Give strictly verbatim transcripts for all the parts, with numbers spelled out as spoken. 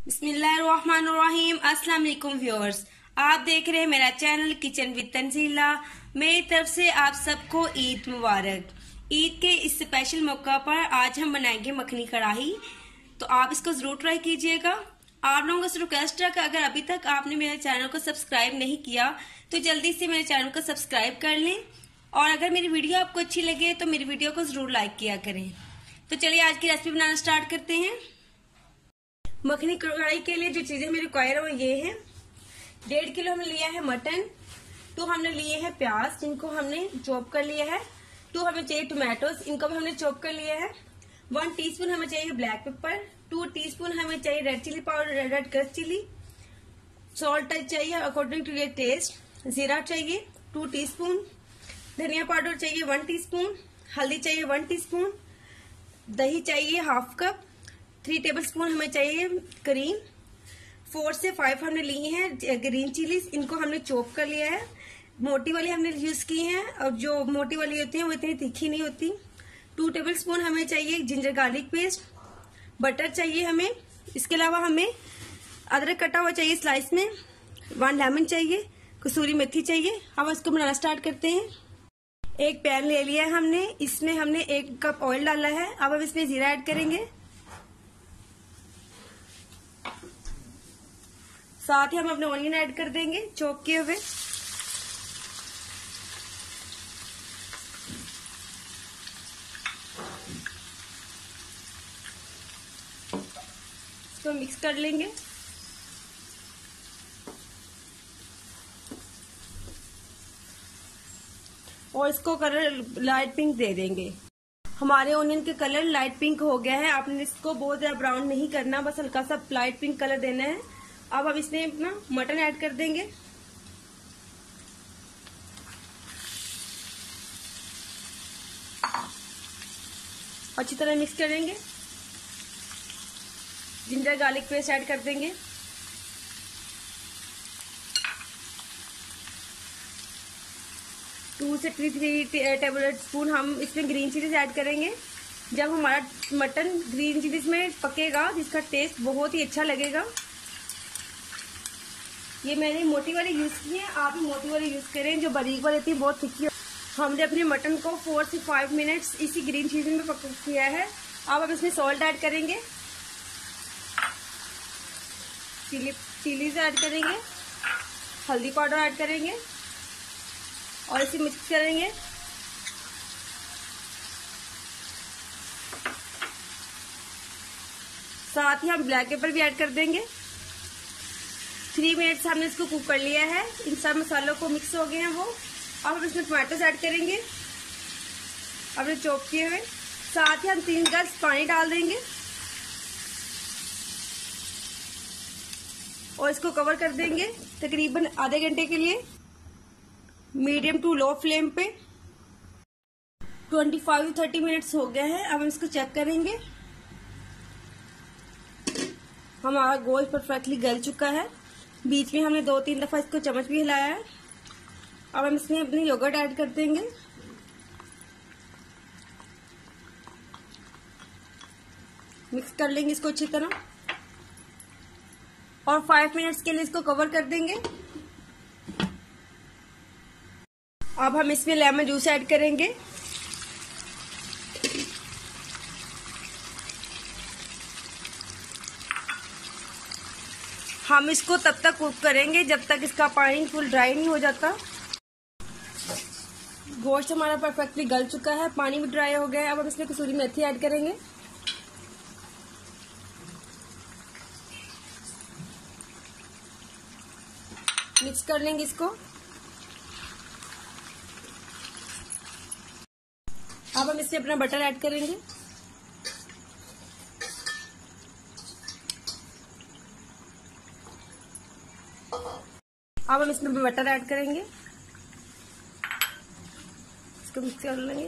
बिस्मिल्लाहिर्रहमानिर्रहीम। अस्सलाम वालेकुम व्यूअर्स, आप देख रहे हैं मेरा चैनल किचन विद तंजीला। मेरी तरफ से आप सबको ईद मुबारक। ईद के इस स्पेशल मौका पर आज हम बनाएंगे मखनी कढ़ाई, तो आप इसको जरूर ट्राई कीजिएगा। आप लोगों से रिक्वेस्ट है कि अगर अभी तक आपने मेरे चैनल को सब्सक्राइब नहीं किया तो जल्दी से मेरे चैनल को सब्सक्राइब कर लें, और अगर मेरी वीडियो आपको अच्छी लगे तो मेरी वीडियो को जरूर लाइक किया करें। तो चलिए आज की रेसिपी बनाना स्टार्ट करते हैं। मखनी कढ़ाई के लिए जो चीजें मेरे रिक्वायर है वो ये है। डेढ़ किलो हमने लिया है मटन, तो हमने लिए हैं प्याज जिनको हमने चॉप कर लिया है। टू हमें चाहिए टोमेटोज, इनको भी हमने चॉप कर लिया है। वन टीस्पून हमें चाहिए ब्लैक पेपर, टू टीस्पून हमें चाहिए red chili powder, red crush chili, salt चाहिए अकॉर्डिंग टू योर टेस्ट, जीरा चाहिए टू टीस्पून, धनिया पाउडर चाहिए वन टीस्पून, हल्दी चाहिए वन टीस्पून, दही चाहिए half cup, three tablespoon हमें चाहिए क्रीम, फोर से फाइव हमने ली हैं ग्रीन चिलीज, इनको हमने चॉप कर लिया है। मोटी वाली हमने यूज की हैं, और जो मोटी वाली होती है वो इतनी तीखी नहीं होती। टू टेबल स्पून हमें चाहिए जिंजर गार्लिक पेस्ट, बटर चाहिए हमें। इसके अलावा हमें अदरक कटा हुआ चाहिए स्लाइस में, वन लेमन चाहिए, कसूरी मेथी चाहिए। अब इसको बनाना स्टार्ट करते हैं। एक पैन ले लिया है हमने, इसमें हमने एक कप ऑयल डाला है। अब हम इसमें जीरा ऐड करेंगे, साथ ही हम अपने ऑनियन ऐड कर देंगे चॉप किए हुए। इसको मिक्स कर लेंगे। और इसको कलर लाइट पिंक दे देंगे। हमारे ऑनियन के कलर लाइट पिंक हो गया है। आपने इसको बहुत ज्यादा ब्राउन नहीं करना, बस हल्का सा लाइट पिंक कलर देना है। अब हम इसमें अपना मटन ऐड कर देंगे। अच्छी तरह मिक्स करेंगे। जिंजर गार्लिक पेस्ट ऐड कर देंगे। टू से थ्री थ्री टेबल स्पून हम इसमें ग्रीन चिलीज ऐड करेंगे। जब हमारा मटन ग्रीन चिलीज में पकेगा जिसका टेस्ट बहुत ही अच्छा लगेगा। ये मैंने मोटी वाली यूज की है, आप भी मोटी वाली यूज करें, जो बारीक वाली थी बहुत थिकी। हमने अपने मटन को फोर से फाइव मिनट्स इसी ग्रीन चीज में पक किया है। अब हम इसमें सॉल्ट ऐड करेंगे, चिली चिलीज ऐड करेंगे, हल्दी पाउडर ऐड करेंगे और इसे मिक्स करेंगे। साथ ही हम ब्लैक पेपर भी ऐड कर देंगे। थ्री मिनट्स हमने इसको कुक कर लिया है। इन सब मसालों को मिक्स हो गए हैं वो। अब हम इसमें टमाटोज ऐड करेंगे अपने चॉप किए हुए। साथ ही हम तीन गिलास पानी डाल देंगे और इसको कवर कर देंगे तकरीबन आधे घंटे के लिए, मीडियम टू लो फ्लेम पे। Twenty five to thirty minutes हो गए हैं। अब हम इसको चेक करेंगे। हमारा गोश्त परफेक्टली गल चुका है। बीच में हमने दो तीन दफा इसको चम्मच भी हिलाया है। अब हम इसमें अपनी योगर्ट ऐड कर देंगे। मिक्स कर लेंगे इसको अच्छी तरह और फाइव मिनट्स के लिए इसको कवर कर देंगे। अब हम इसमें लेमन जूस ऐड करेंगे। हम इसको तब तक कुक करेंगे जब तक इसका पानी फुल ड्राई नहीं हो जाता। गोश्त हमारा परफेक्टली गल चुका है, पानी भी ड्राई हो गया है। अब हम इसमें कसूरी मेथी ऐड करेंगे। मिक्स कर लेंगे इसको। अब हम इसमें अपना बटर ऐड करेंगे। अब हम इसमें बटर ऐड करेंगे, इसको मिक्स कर लेंगे।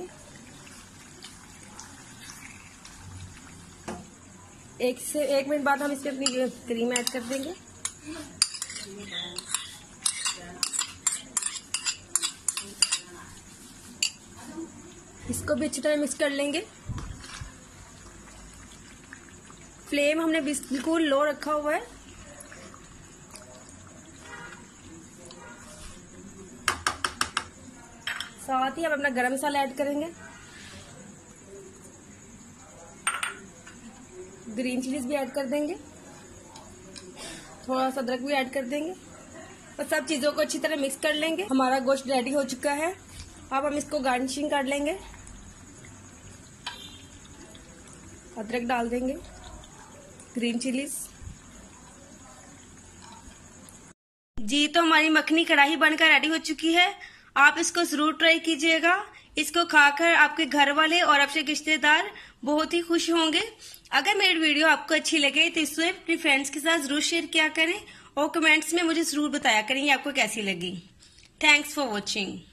एक से एक मिनट बाद हम इसमें अपनी क्रीम ऐड कर देंगे। इसको भी अच्छी तरह मिक्स कर लेंगे। फ्लेम हमने बिल्कुल लो रखा हुआ है। साथ ही हम अपना गरम मसाला ऐड करेंगे, ग्रीन चिलीज भी ऐड कर देंगे, थोड़ा सा अदरक भी ऐड कर देंगे और सब चीजों को अच्छी तरह मिक्स कर लेंगे। हमारा गोश्त रेडी हो चुका है। अब हम इसको गार्निशिंग कर लेंगे। अदरक डाल देंगे, ग्रीन चिलीज। जी तो हमारी मखनी कढ़ाई बनकर रेडी हो चुकी है। आप इसको जरूर ट्राई कीजिएगा। इसको खाकर आपके घर वाले और आपके रिश्तेदार बहुत ही खुश होंगे। अगर मेरी वीडियो आपको अच्छी लगे तो इसे अपने फ्रेंड्स के साथ जरूर शेयर किया करें और कमेंट्स में मुझे जरूर बताया करें ये आपको कैसी लगी। Thanks for watching.